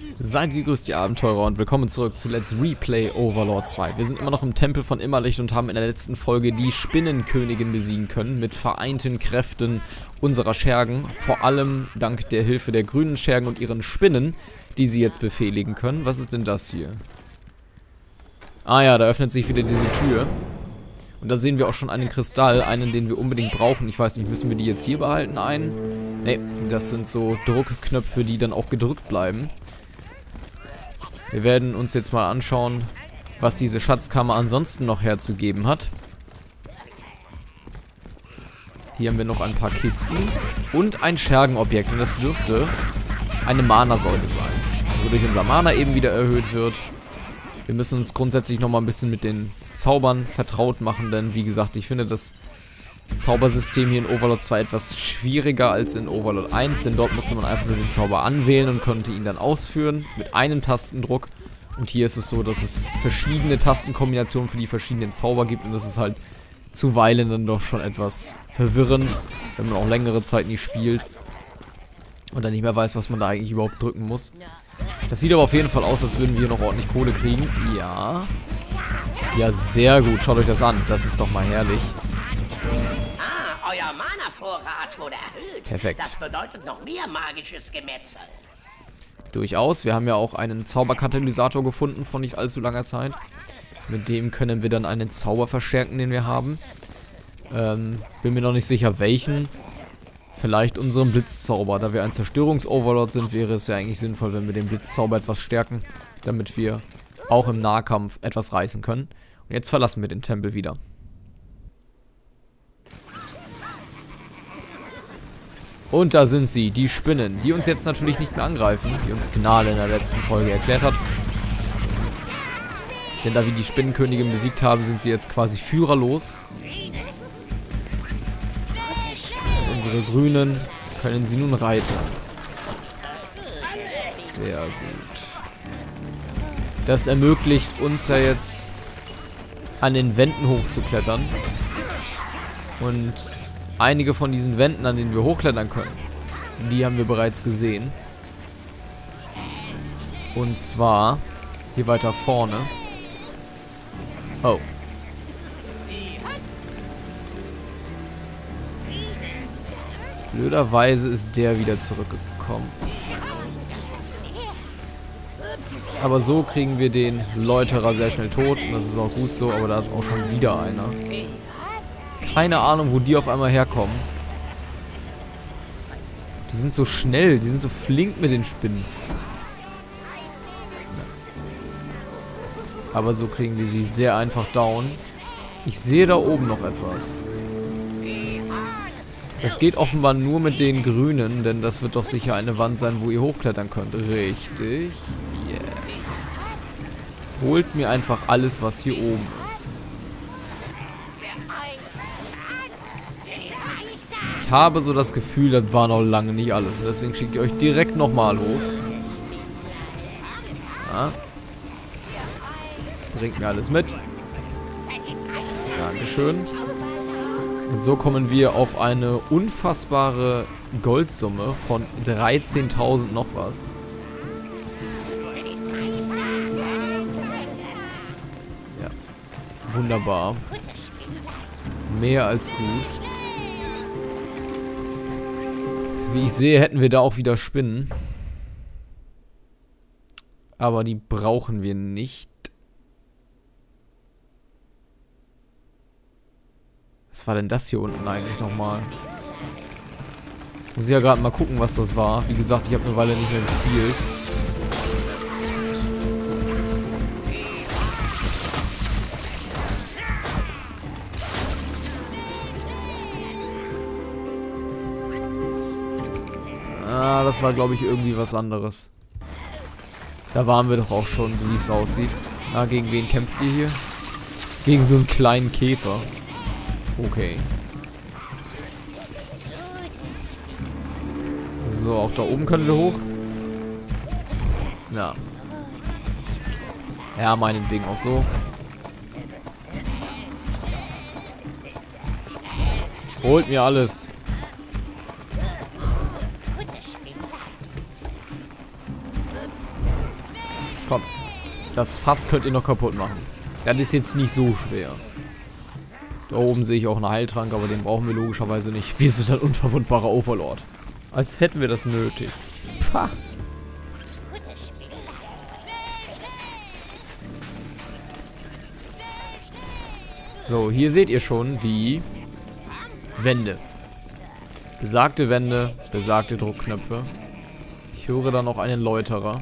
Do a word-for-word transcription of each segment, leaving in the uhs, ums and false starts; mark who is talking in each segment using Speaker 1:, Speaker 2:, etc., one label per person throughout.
Speaker 1: Seid gegrüßt, ihr Abenteurer, und willkommen zurück zu Let's Replay Overlord zwei. Wir sind immer noch im Tempel von Immerlicht und haben in der letzten Folge die Spinnenkönigin besiegen können mit vereinten Kräften unserer Schergen. Vor allem dank der Hilfe der grünen Schergen und ihren Spinnen, die sie jetzt befehligen können. Was ist denn das hier? Ah ja, da öffnet sich wieder diese Tür. Und da sehen wir auch schon einen Kristall, einen, den wir unbedingt brauchen. Ich weiß nicht, müssen wir die jetzt hier behalten, einen? Ne, das sind so Druckknöpfe, die dann auch gedrückt bleiben. Wir werden uns jetzt mal anschauen, was diese Schatzkammer ansonsten noch herzugeben hat. Hier haben wir noch ein paar Kisten und ein Schergenobjekt. Und das dürfte eine Mana-Säule sein, wodurch unser Mana eben wieder erhöht wird. Wir müssen uns grundsätzlich nochmal ein bisschen mit den Zaubern vertraut machen, denn wie gesagt, ich finde das Zaubersystem hier in Overlord zwei etwas schwieriger als in Overlord eins, denn dort musste man einfach nur den Zauber anwählen und konnte ihn dann ausführen mit einem Tastendruck. Und hier ist es so, dass es verschiedene Tastenkombinationen für die verschiedenen Zauber gibt und das ist halt zuweilen dann doch schon etwas verwirrend, wenn man auch längere Zeit nicht spielt und dann nicht mehr weiß, was man da eigentlich überhaupt drücken muss. Das sieht aber auf jeden Fall aus, als würden wir noch ordentlich Kohle kriegen. Ja. Ja, sehr gut. Schaut euch das an. Das ist doch mal herrlich.
Speaker 2: Ah, euer Mana-Vorrat wurde erhöht.
Speaker 1: Perfekt.
Speaker 2: Das bedeutet noch mehr magisches Gemetzel.
Speaker 1: Durchaus. Wir haben ja auch einen Zauberkatalysator gefunden vor nicht allzu langer Zeit. Mit dem können wir dann einen Zauber verstärken, den wir haben. Ähm, bin mir noch nicht sicher, welchen. Vielleicht unseren Blitzzauber. Da wir ein Zerstörungs-Overlord sind, wäre es ja eigentlich sinnvoll, wenn wir den Blitzzauber etwas stärken, damit wir auch im Nahkampf etwas reißen können. Und jetzt verlassen wir den Tempel wieder. Und da sind sie, die Spinnen, die uns jetzt natürlich nicht mehr angreifen, die uns Gnale in der letzten Folge erklärt hat. Denn da wir die Spinnenkönigin besiegt haben, sind sie jetzt quasi führerlos. Und unsere Grünen können sie nun reiten. Sehr gut. Das ermöglicht uns ja jetzt, an den Wänden hochzuklettern. Und einige von diesen Wänden, an denen wir hochklettern können, die haben wir bereits gesehen. Und zwar hier weiter vorne. Oh. Blöderweise ist der wieder zurückgekommen. Aber so kriegen wir den Läuterer sehr schnell tot. Und das ist auch gut so, aber da ist auch schon wieder einer. Keine Ahnung, wo die auf einmal herkommen. Die sind so schnell, die sind so flink mit den Spinnen. Aber so kriegen wir sie sehr einfach down. Ich sehe da oben noch etwas. Das geht offenbar nur mit den Grünen, denn das wird doch sicher eine Wand sein, wo ihr hochklettern könnt. Richtig. Yes. Holt mir einfach alles, was hier oben ist. Ich habe so das Gefühl, das war noch lange nicht alles. Deswegen schicke ich euch direkt nochmal hoch. Ja. Bringt mir alles mit. Dankeschön. Und so kommen wir auf eine unfassbare Goldsumme von dreizehntausend noch was. Ja. Wunderbar. Mehr als gut. Wie ich sehe, hätten wir da auch wieder Spinnen. Aber die brauchen wir nicht. Was war denn das hier unten eigentlich nochmal? Muss ich ja gerade mal gucken, was das war. Wie gesagt, ich habe eine Weile nicht mehr gespielt. Ah, das war, glaube ich, irgendwie was anderes. Da waren wir doch auch schon, so wie es aussieht. Ah, gegen wen kämpft ihr hier? Gegen so einen kleinen Käfer. Okay. So, auch da oben können wir hoch. Ja. Ja, meinetwegen auch so. Holt mir alles. Komm. Das Fass könnt ihr noch kaputt machen. Das ist jetzt nicht so schwer. Da oben sehe ich auch einen Heiltrank, aber den brauchen wir logischerweise nicht. Wir sind ein unverwundbarer Overlord. Als hätten wir das nötig. Pah. So, hier seht ihr schon die Wände. Besagte Wände, besagte Druckknöpfe. Ich höre da noch einen Läuterer.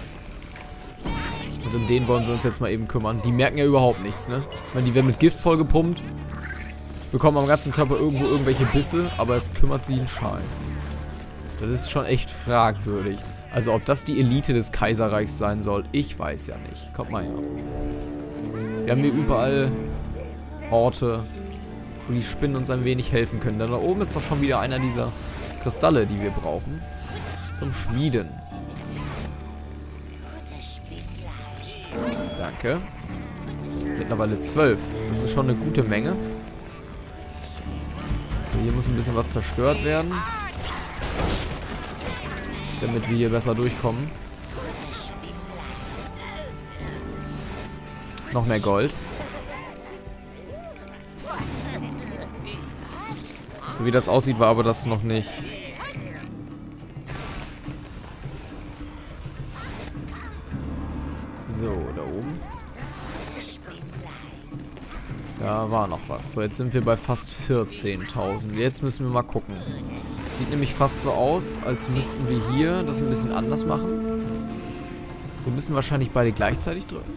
Speaker 1: Und um den wollen wir uns jetzt mal eben kümmern. Die merken ja überhaupt nichts, ne? Weil die werden mit Gift vollgepumpt, bekommen am ganzen Körper irgendwo irgendwelche Bisse, aber es kümmert sie einen Scheiß. Das ist schon echt fragwürdig. Also ob das die Elite des Kaiserreichs sein soll, ich weiß ja nicht. Kommt mal her. Wir haben hier überall Orte, wo die Spinnen uns ein wenig helfen können. Denn da oben ist doch schon wieder einer dieser Kristalle, die wir brauchen. Zum Schmieden. Danke. Mittlerweile zwölf. Das ist schon eine gute Menge. So, hier muss ein bisschen was zerstört werden. Damit wir hier besser durchkommen. Noch mehr Gold. So wie das aussieht, war aber das noch nicht. So, da oben. Da war noch was. So, jetzt sind wir bei fast vierzehntausend. Jetzt müssen wir mal gucken. Sieht nämlich fast so aus, als müssten wir hier das ein bisschen anders machen. Wir müssen wahrscheinlich beide gleichzeitig drücken.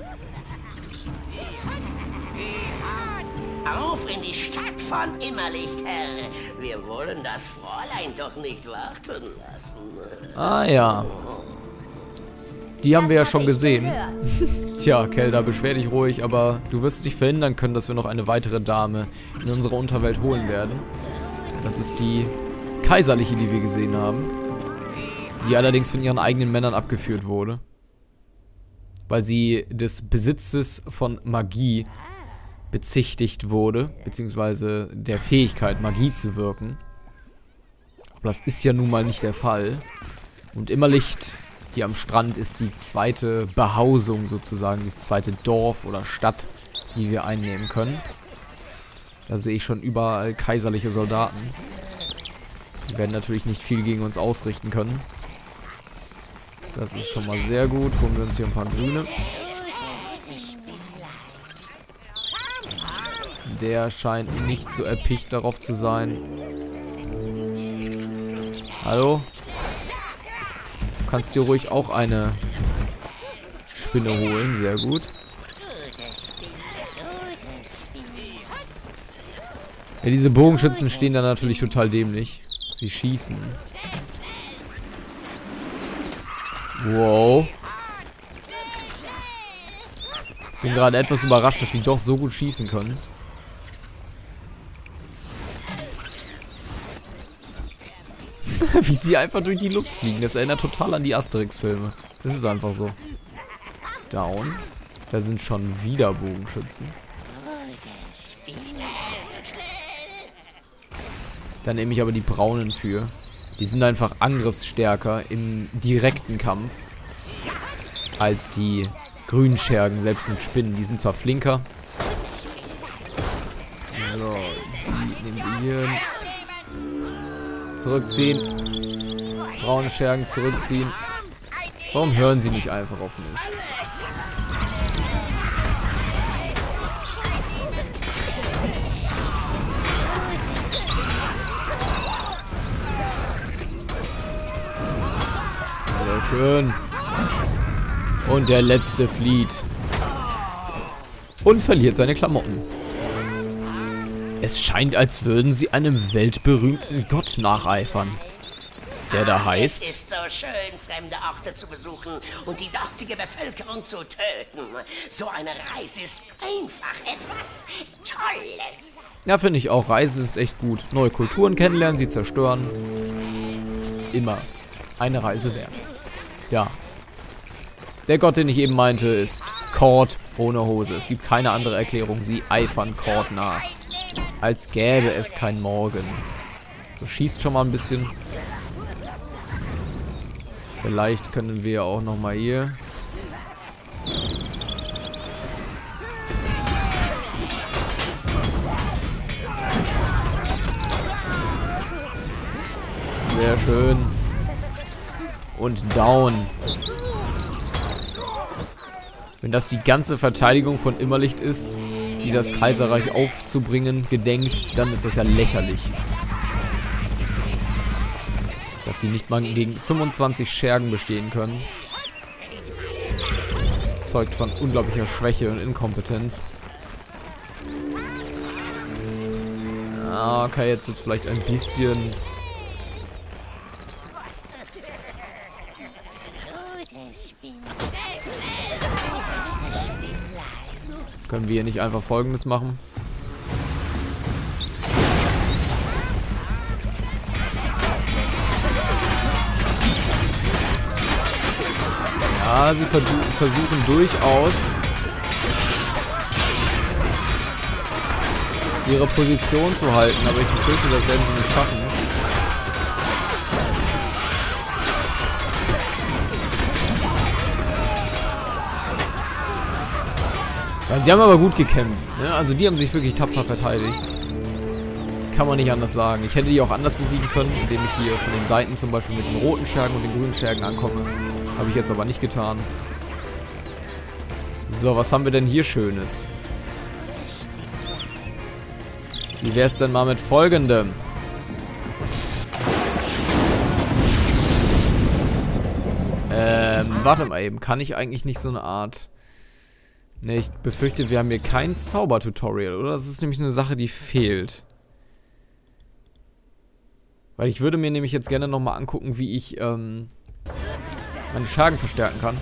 Speaker 2: Auf in die Stadt von Immerlicht, Herr. Wir wollen das Fräulein doch nicht warten lassen.
Speaker 1: Ah ja. Die haben wir ja schon gesehen. Tja, Kelda, beschwer dich ruhig, aber du wirst nicht verhindern können, dass wir noch eine weitere Dame in unsere Unterwelt holen werden. Das ist die Kaiserliche, die wir gesehen haben. Die allerdings von ihren eigenen Männern abgeführt wurde. Weil sie des Besitzes von Magie bezichtigt wurde, beziehungsweise der Fähigkeit, Magie zu wirken. Aber das ist ja nun mal nicht der Fall. Und Immerlicht hier am Strand ist die zweite Behausung sozusagen, das zweite Dorf oder Stadt, die wir einnehmen können. Da sehe ich schon überall kaiserliche Soldaten. Die werden natürlich nicht viel gegen uns ausrichten können. Das ist schon mal sehr gut. Holen wir uns hier ein paar Grüne. Der scheint nicht so erpicht darauf zu sein. Hallo? Du kannst dir ruhig auch eine Spinne holen. Sehr gut. Ja, diese Bogenschützen stehen da natürlich total dämlich. Sie schießen. Wow. Bin gerade etwas überrascht, dass sie doch so gut schießen können. Wie die einfach durch die Luft fliegen. Das erinnert total an die Asterix-Filme. Das ist einfach so. Down. Da sind schon wieder Bogenschützen. Da nehme ich aber die braunen für. Die sind einfach angriffsstärker im direkten Kampf als die Grünschergen, selbst mit Spinnen. Die sind zwar flinker. So, die nehmen wir hier. Zurückziehen. Braune Schergen zurückziehen. Warum hören sie nicht einfach auf mich? Sehr schön. Und der letzte flieht. Und verliert seine Klamotten. Es scheint, als würden sie einem weltberühmten Gott nacheifern. Der da heißt...
Speaker 2: Es ist so schön, fremde Orte zu besuchen und die dortige Bevölkerung zu töten. So eine Reise ist einfach etwas Tolles.
Speaker 1: Ja, finde ich auch. Reise ist echt gut. Neue Kulturen kennenlernen, sie zerstören. Immer eine Reise wert. Ja. Der Gott, den ich eben meinte, ist Kord ohne Hose. Es gibt keine andere Erklärung. Sie eifern Kord nach. Als gäbe es kein Morgen. So, schießt schon mal ein bisschen. Vielleicht können wir auch nochmal hier Sehr schön. Und down. Wenn das die ganze Verteidigung von Immerlicht ist, die das Kaiserreich aufzubringen gedenkt, dann ist das ja lächerlich. Dass sie nicht mal gegen fünfundzwanzig Schergen bestehen können. Zeugt von unglaublicher Schwäche und Inkompetenz. Ah, okay, jetzt wird es vielleicht ein bisschen... Können wir hier nicht einfach Folgendes machen? Ja, sie versuchen durchaus ihre Position zu halten, aber ich befürchte, das werden sie nicht schaffen. Ja, sie haben aber gut gekämpft, ne? Also die haben sich wirklich tapfer verteidigt. Kann man nicht anders sagen. Ich hätte die auch anders besiegen können, indem ich hier von den Seiten zum Beispiel mit den roten Schergen und den grünen Schergen ankomme. Habe ich jetzt aber nicht getan. So, was haben wir denn hier Schönes? Wie wäre es denn mal mit folgendem? Ähm, warte mal eben. Kann ich eigentlich nicht so eine Art... Ne, ich befürchte, wir haben hier kein Zaubertutorial, oder? Das ist nämlich eine Sache, die fehlt. Weil ich würde mir nämlich jetzt gerne nochmal angucken, wie ich ähm, meine Schergen verstärken kann.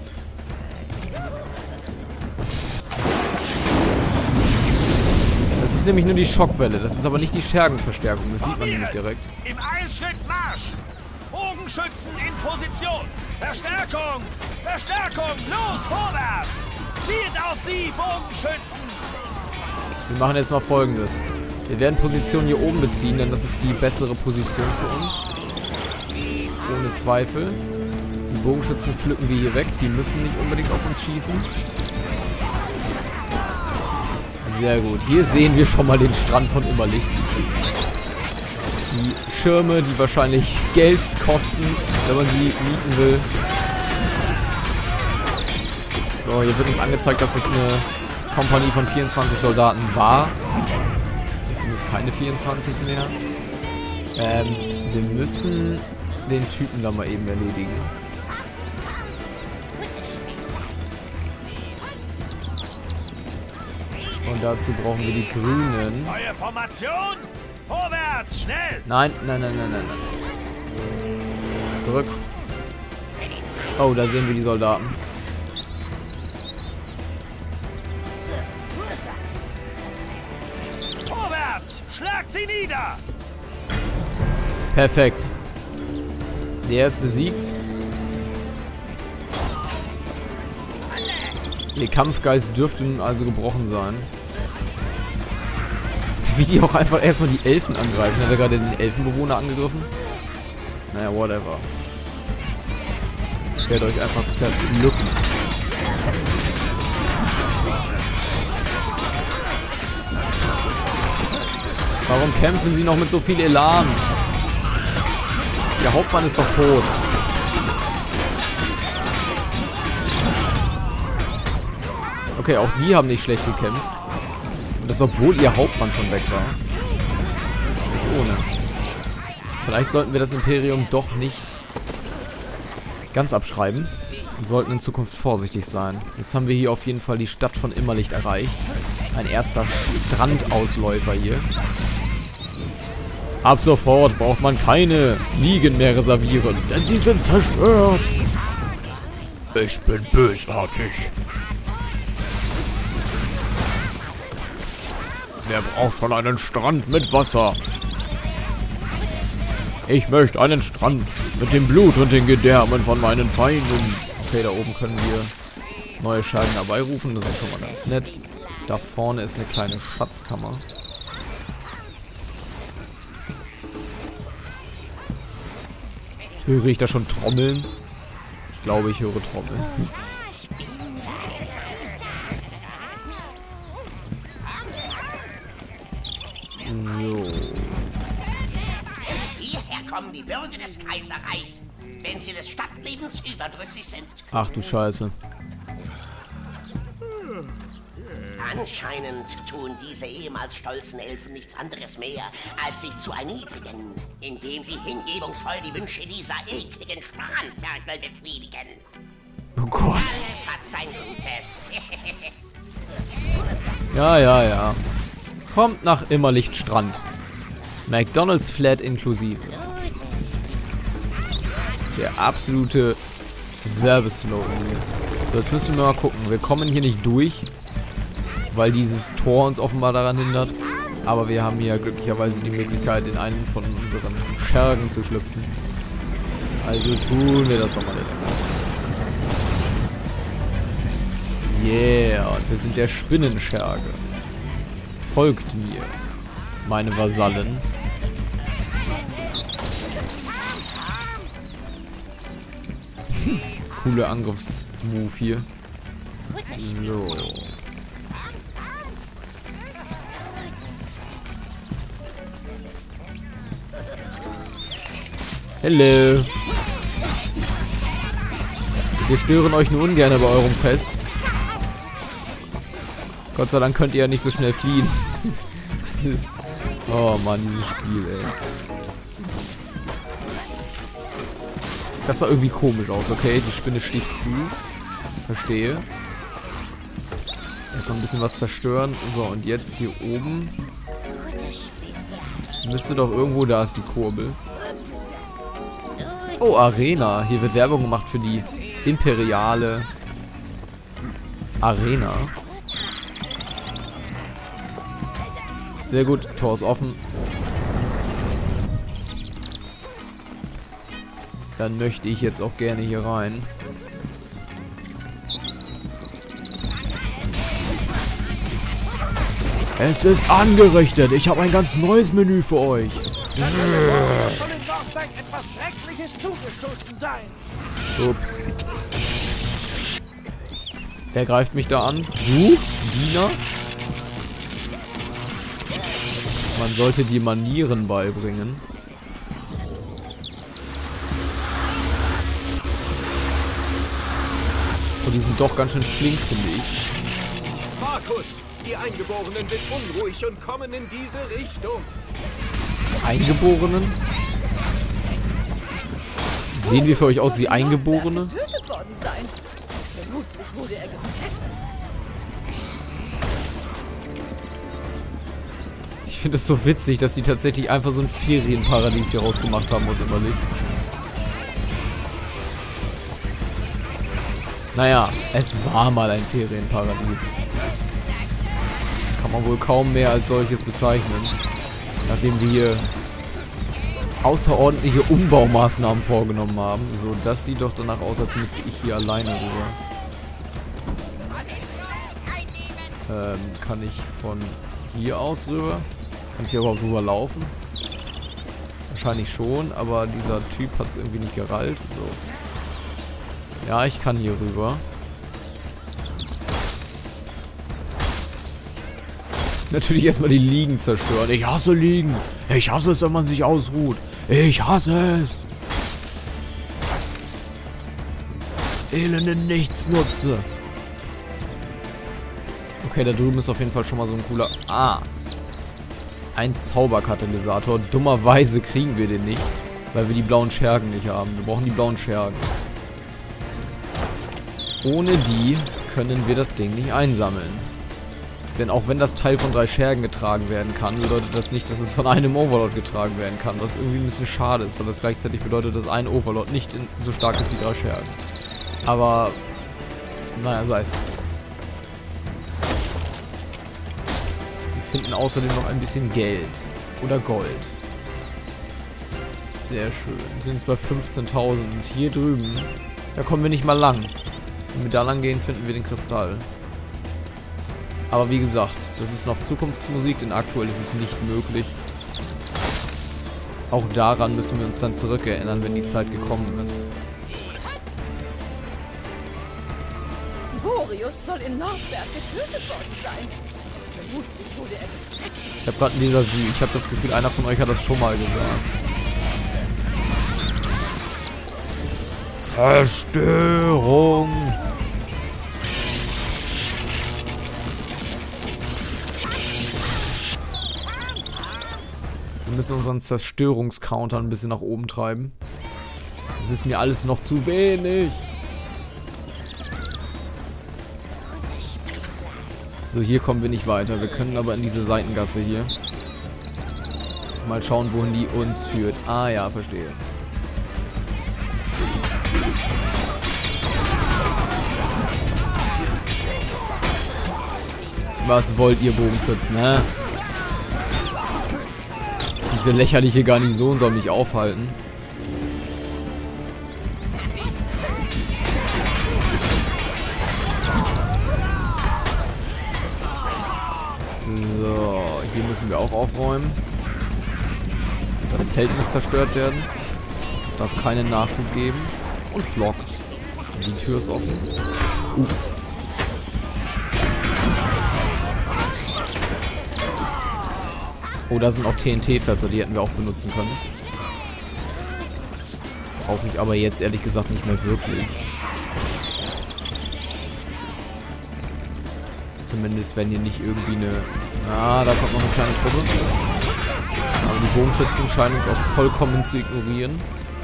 Speaker 1: Das ist nämlich nur die Schockwelle, das ist aber nicht die Schergenverstärkung, das sieht man nämlich direkt.
Speaker 3: Im Eilschritt Marsch! Bogenschützen in Position! Verstärkung! Verstärkung! Los, vorwärts! Zielt auf sie, Bogenschützen!
Speaker 1: Wir machen jetzt mal Folgendes. Wir werden Position hier oben beziehen, denn das ist die bessere Position für uns. Ohne Zweifel. Die Bogenschützen pflücken wir hier weg. Die müssen nicht unbedingt auf uns schießen. Sehr gut. Hier sehen wir schon mal den Strand von Immerlicht. Die Schirme, die wahrscheinlich Geld kosten, wenn man sie mieten will. So, hier wird uns angezeigt, dass das eine Kompanie von vierundzwanzig Soldaten war. Jetzt sind es keine vierundzwanzig mehr. Ähm, wir müssen den Typen da mal eben erledigen. Und dazu brauchen wir die Grünen.
Speaker 3: Neue Formation! Vorwärts, schnell!
Speaker 1: Nein, nein, nein, nein, nein, nein. Zurück. Oh, da sehen wir die Soldaten.
Speaker 3: Schlagt sie nieder!
Speaker 1: Perfekt. Der ist besiegt. Ihr Kampfgeist dürfte nun also gebrochen sein. Wie die auch einfach erstmal die Elfen angreifen. Hat er gerade den Elfenbewohner angegriffen? Naja, whatever. Ich werde euch einfach zerpflücken. Warum kämpfen sie noch mit so viel Elan? Der Hauptmann ist doch tot. Okay, auch die haben nicht schlecht gekämpft. Und das, obwohl ihr Hauptmann schon weg war. Nicht ohne. Vielleicht sollten wir das Imperium doch nicht ganz abschreiben. Und sollten in Zukunft vorsichtig sein. Jetzt haben wir hier auf jeden Fall die Stadt von Immerlicht erreicht. Ein erster Strandausläufer hier. Ab sofort braucht man keine Liegen mehr reservieren, denn sie sind zerstört. Ich bin bösartig. Wer braucht schon einen Strand mit Wasser? Ich möchte einen Strand mit dem Blut und den Gedärmen von meinen Feinden. Okay, da oben können wir neue Schergen herbeirufen, das ist schon mal ganz nett. Da vorne ist eine kleine Schatzkammer. Höre ich da schon Trommeln? Ich glaube, ich höre Trommeln. So.
Speaker 2: Hierher kommen die Bürger des Kaiserreichs, wenn sie des Stadtlebens überdrüssig sind.
Speaker 1: Ach du Scheiße.
Speaker 2: Anscheinend tun diese ehemals stolzen Elfen nichts anderes mehr, als sich zu erniedrigen, indem sie hingebungsvoll die Wünsche dieser ekligen Spanferkel befriedigen.
Speaker 1: Oh Gott.
Speaker 2: Alles hat sein Gutes.
Speaker 1: Ja, ja, ja. Kommt nach Immerlichtstrand. McDonald's Flat inklusive. Der absolute Werbeslogan hier. So, jetzt müssen wir mal gucken. Wir kommen hier nicht durch, weil dieses Tor uns offenbar daran hindert. Aber wir haben hier glücklicherweise die Möglichkeit, in einen von unseren Schergen zu schlüpfen. Also tun wir das doch mal. Yeah, und wir sind der Spinnenscherge. Folgt mir, meine Vasallen. Cooler Angriffsmove hier. So. Hello. Wir stören euch nur ungern bei eurem Fest. Gott sei Dank könnt ihr ja nicht so schnell fliehen. Das ist, oh Mann, dieses Spiel, ey. Das sah irgendwie komisch aus, okay? Die Spinne sticht zu. Verstehe. Erstmal ein bisschen was zerstören. So, und jetzt hier oben. Müsste doch irgendwo, da ist die Kurbel. Oh, Arena. Hier wird Werbung gemacht für die imperiale Arena. Sehr gut, Tor ist offen. Dann möchte ich jetzt auch gerne hier rein. Es ist angerichtet. Ich habe ein ganz neues Menü für euch.
Speaker 3: Dann soll der von den Dorfberg etwas Schreckliches zugestoßen sein.
Speaker 1: Ups. Wer greift mich da an? Du? Diener? Man sollte die Manieren beibringen. Und die sind doch ganz schön flink, finde ich.
Speaker 4: Markus, die Eingeborenen sind unruhig und kommen in diese Richtung.
Speaker 1: Eingeborenen? Sehen wir für euch aus wie Eingeborene?
Speaker 5: Getötet worden sein. Vermutlich wurde er gefressen.
Speaker 1: Ich finde es so witzig, dass die tatsächlich einfach so ein Ferienparadies hier rausgemacht haben aus Immerlicht. Naja, es war mal ein Ferienparadies. Das kann man wohl kaum mehr als solches bezeichnen. Nachdem wir hier außerordentliche Umbaumaßnahmen vorgenommen haben. So, das sieht doch danach aus, als müsste ich hier alleine rüber. Ähm, kann ich von hier aus rüber? Kann ich hier überhaupt rüber laufen? Wahrscheinlich schon, aber dieser Typ hat es irgendwie nicht gerallt. So. Ja, ich kann hier rüber. Natürlich erstmal die Liegen zerstören. Ich hasse Liegen. Ich hasse es, wenn man sich ausruht. Ich hasse es. Elende Nichtsnutze. Okay, da drüben ist auf jeden Fall schon mal so ein cooler... Ah. Ein Zauberkatalysator. Dummerweise kriegen wir den nicht, weil wir die blauen Schergen nicht haben. Wir brauchen die blauen Schergen. Ohne die können wir das Ding nicht einsammeln. Denn auch wenn das Teil von drei Schergen getragen werden kann, bedeutet das nicht, dass es von einem Overlord getragen werden kann. Was irgendwie ein bisschen schade ist, weil das gleichzeitig bedeutet, dass ein Overlord nicht in, so stark ist wie drei Schergen. Aber, naja, sei es. Wir finden außerdem noch ein bisschen Geld. Oder Gold. Sehr schön. Wir sind jetzt bei fünfzehntausend. Und hier drüben, da kommen wir nicht mal lang. Wenn wir da lang gehen, finden wir den Kristall. Aber wie gesagt, das ist noch Zukunftsmusik, denn aktuell ist es nicht möglich. Auch daran müssen wir uns dann zurückerinnern, wenn die Zeit gekommen ist.
Speaker 5: Boreus soll in Nordberg getötet worden sein. Vermutlich wurde er gefressen.
Speaker 1: Ich habe gerade ein Déjà-vu. Ich habe das Gefühl, einer von euch hat das schon mal gesagt. Zerstörung! Wir müssen unseren Zerstörungscounter ein bisschen nach oben treiben. Das ist mir alles noch zu wenig. So, hier kommen wir nicht weiter. Wir können aber in diese Seitengasse hier. Mal schauen, wohin die uns führt. Ah ja, verstehe. Was wollt ihr, Bogenschützen, hä? Diese lächerliche Garnison soll mich aufhalten. So, hier müssen wir auch aufräumen. Das Zelt muss zerstört werden. Es darf keinen Nachschub geben. Und Flock. Die Tür ist offen. Uh. Oh, da sind auch T N T-Fässer, die hätten wir auch benutzen können. Brauche ich aber jetzt ehrlich gesagt nicht mehr wirklich. Zumindest wenn hier nicht irgendwie eine... Ah, da kommt noch eine kleine Truppe. Aber die Bogenschützen scheinen uns auch vollkommen zu ignorieren.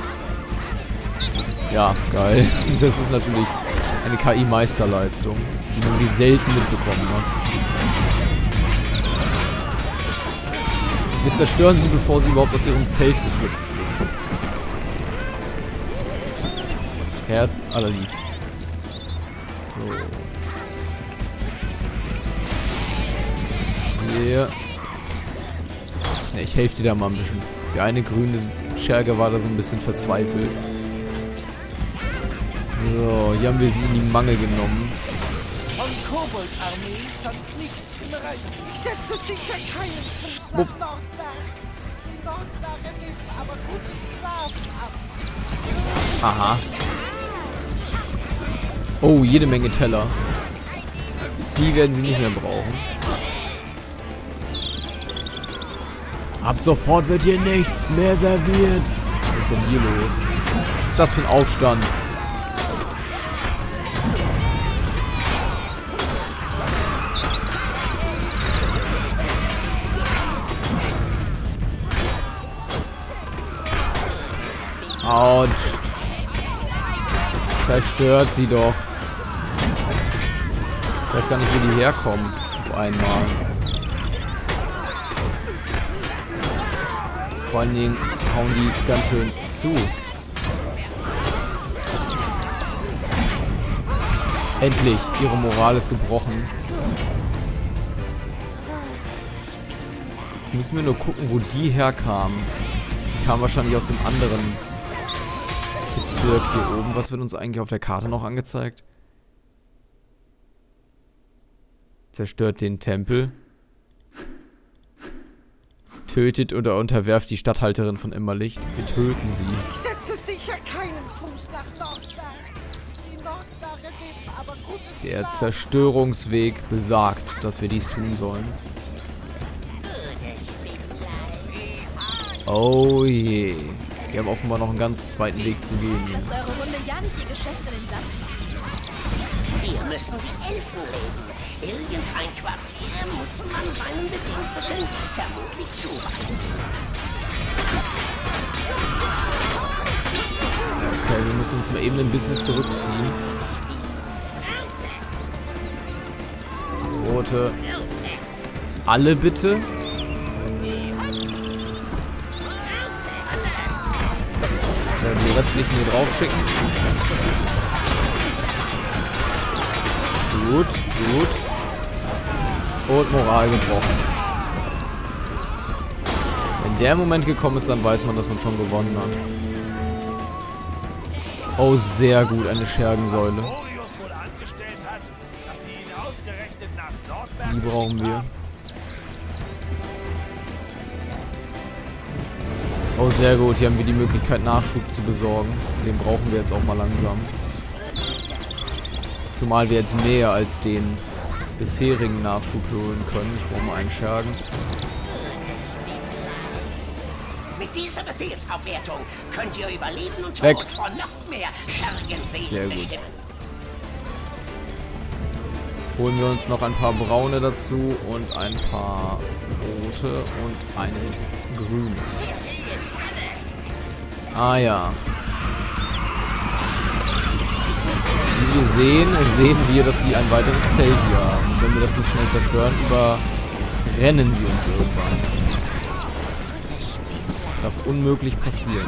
Speaker 1: Ja, geil. Das ist natürlich eine K I-Meisterleistung, die man sie selten mitbekommen hat. Wir zerstören sie, bevor sie überhaupt aus ihrem Zelt geschlüpft sind. Herz allerliebst. So. Hier. Ja, ich helfe dir da mal ein bisschen. Die eine grüne Scherge war da so ein bisschen verzweifelt. So, hier haben wir sie in die Mangel genommen.
Speaker 3: Von Koboldarmee stand nichts im Reisen. Ich setze sicher keinen Fuß nach
Speaker 1: Wupp.
Speaker 3: Nordberg. Die Nordberger geben aber gute Sklaven ab.
Speaker 1: Aha. Oh, jede Menge Teller. Die werden sie nicht mehr brauchen. Ab sofort wird hier nichts mehr serviert. Was ist denn hier los? Was ist das für ein Aufstand? Autsch. Zerstört sie doch. Ich weiß gar nicht, wo die herkommen. Auf einmal. Vor allen Dingen hauen die ganz schön zu. Endlich, ihre Moral ist gebrochen. Jetzt müssen wir nur gucken, wo die herkamen. Die kamen wahrscheinlich aus dem anderen Bezirk hier oben. Was wird uns eigentlich auf der Karte noch angezeigt? Zerstört den Tempel. Tötet oder unterwerft die Statthalterin von Immerlicht. Wir töten sie.
Speaker 3: Ich setze sicher keinen Fuß nach Nordberg. Die Nordberger geben aber gute
Speaker 1: Der
Speaker 3: Sklaven.
Speaker 1: Zerstörungsweg besagt, dass wir dies tun sollen. Oh je. Wir haben offenbar noch einen ganz zweiten Weg zu gehen.
Speaker 5: Lasst eure Hunde ja nicht ihr Geschäft in den Sand machen.
Speaker 2: Hier müssen die Elfen leben. Irgendein Quartier muss man seinen Bediensteten vermutlich zuweisen.
Speaker 1: Okay, wir müssen uns mal eben ein bisschen zurückziehen. Rote. Alle bitte. So, die restlichen hier draufschicken. Gut, gut. Und Moral gebrochen. Wenn der Moment gekommen ist, dann weiß man, dass man schon gewonnen hat. Oh, sehr gut, eine Schergensäule. Die brauchen wir. Oh, sehr gut, hier haben wir die Möglichkeit, Nachschub zu besorgen. Den brauchen wir jetzt auch mal langsam. Zumal wir jetzt mehr als den bisherigen Nachschub holen können. Ich brauche mal einen Schergen.
Speaker 2: Mit dieser Befehlsaufwertung könnt ihr über Leben und
Speaker 1: Weg.
Speaker 2: Tod von noch mehr Schergenseelen
Speaker 1: Sehr gut.
Speaker 2: bestimmen.
Speaker 1: Holen wir uns noch ein paar braune dazu und ein paar rote und einen grünen. Ah ja. Wie wir sehen, sehen wir, dass sie ein weiteres Zelt hier haben. Und wenn wir das nicht schnell zerstören, überrennen sie uns irgendwann. Das darf unmöglich passieren.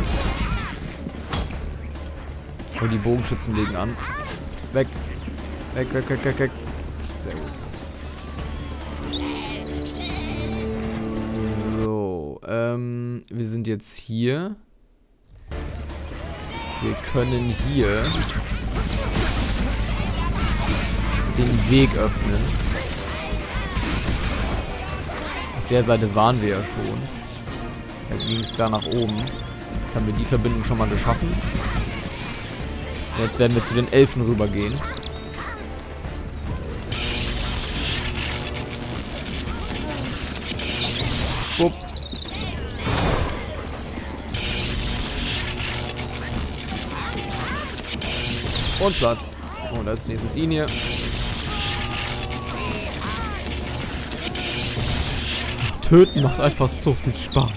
Speaker 1: Und die Bogenschützen legen an. Weg. Weg, weg, weg, weg, weg. Sehr gut. So, ähm, wir sind jetzt hier. Wir können hier den Weg öffnen. Auf der Seite waren wir ja schon. Da ging es da nach oben. Jetzt haben wir die Verbindung schon mal geschaffen. Jetzt werden wir zu den Elfen rübergehen. Wupp. Und platt. Und als nächstes ihn hier. Töten macht einfach so viel Spaß.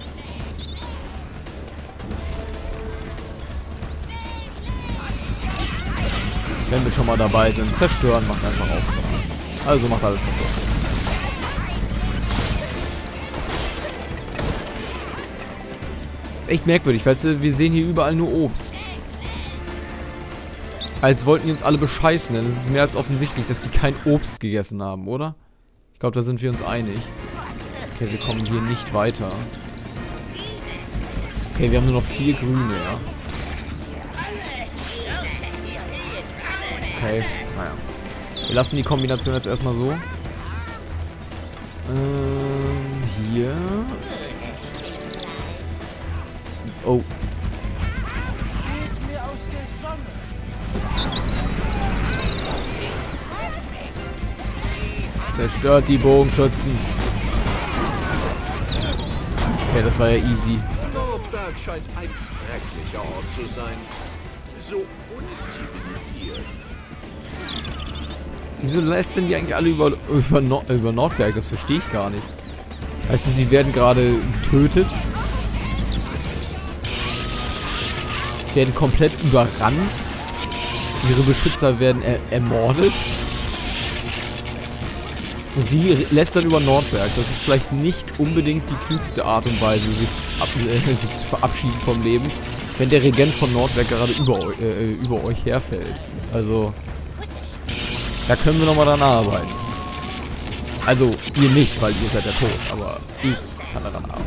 Speaker 1: Wenn wir schon mal dabei sind, zerstören macht einfach auch Spaß. Also macht alles kaputt. Ist echt merkwürdig, weißt du, wir sehen hier überall nur Obst. Als wollten die uns alle bescheißen, denn es ist mehr als offensichtlich, dass sie kein Obst gegessen haben, oder? Ich glaube, da sind wir uns einig. Okay, wir kommen hier nicht weiter. Okay, wir haben nur noch vier Grüne, ja. Okay, naja. Wir lassen die Kombination jetzt erstmal so. Ähm, hier. Oh. Zerstört die Bogenschützen. Okay, das war ja easy.
Speaker 4: Nordberg scheint ein schrecklicher Ort zu sein. So unzivilisiert.
Speaker 1: Wieso lästern die eigentlich alle über, über, Nord über Nordberg? Das verstehe ich gar nicht. Heißt es, sie werden gerade getötet? Werden komplett überrannt? Ihre Beschützer werden er ermordet? Und sie lästern über Nordberg. Das ist vielleicht nicht unbedingt die klügste Art und Weise, sich, ab, äh, sich zu verabschieden vom Leben, wenn der Regent von Nordberg gerade über, äh, über euch herfällt. Also, da können wir nochmal dran arbeiten. Also, ihr nicht, weil ihr seid ja tot, aber ich kann daran arbeiten.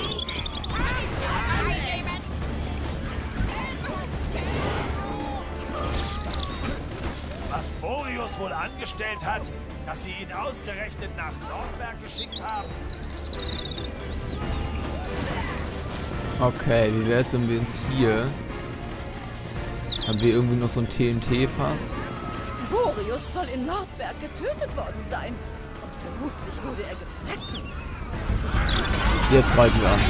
Speaker 6: Was Boreas wohl angestellt hat, dass sie ihn ausgerechnet nach Nordberg geschickt haben.
Speaker 1: Okay, wie wäre es, wenn wir uns hier... Haben wir irgendwie noch so ein T N T-Fass?
Speaker 5: Boreas soll in Nordberg getötet worden sein. Und vermutlich wurde er gefressen.
Speaker 1: Jetzt greifen wir an.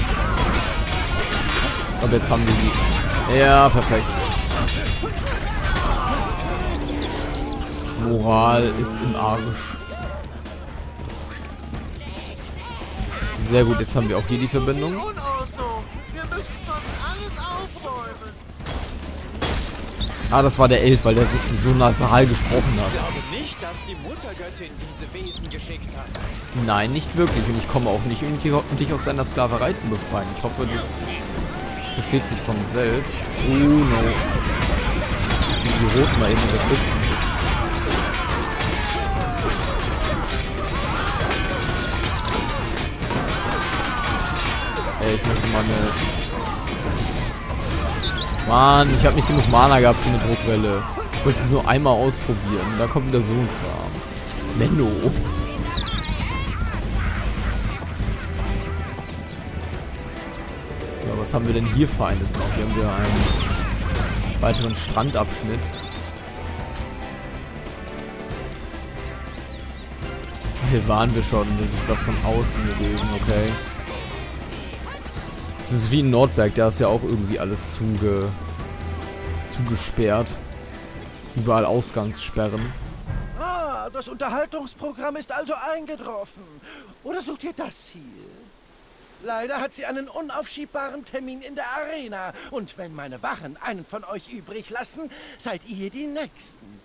Speaker 1: Und jetzt haben wir sie. Ja, perfekt. Moral ist im Arsch. Sehr gut, jetzt haben wir auch hier die Verbindung.
Speaker 3: In Ordnung. Wir müssen sonst alles aufräumen.
Speaker 1: Ah, das war der Elf, weil der so, so nasal gesprochen hat.
Speaker 3: Ich glaube nicht, dass die Muttergöttin diese Wesen geschickt hat.
Speaker 1: Nein, nicht wirklich. Und ich komme auch nicht, um dich aus deiner Sklaverei zu befreien. Ich hoffe, das versteht sich von selbst. Oh no. Jetzt müssen die Roten mal eben unterstützen. Ey, ich möchte mal eine... Mann, ich habe nicht genug Mana gehabt für eine Druckwelle. Ich wollte es nur einmal ausprobieren. Da kommt wieder so ein Kram. Menno. Ja, was haben wir denn hier Feines noch? Hier haben wir einen weiteren Strandabschnitt. Hier waren wir schon. Das ist das von außen gewesen, okay. Es ist wie in Nordberg, da ist ja auch irgendwie alles zuge... zugesperrt. Überall Ausgangssperren.
Speaker 3: Ah, das Unterhaltungsprogramm ist also eingetroffen. Oder sucht ihr das hier? Leider hat sie einen unaufschiebbaren Termin in der Arena. Und wenn meine Wachen einen von euch übrig lassen, seid ihr die Nächsten.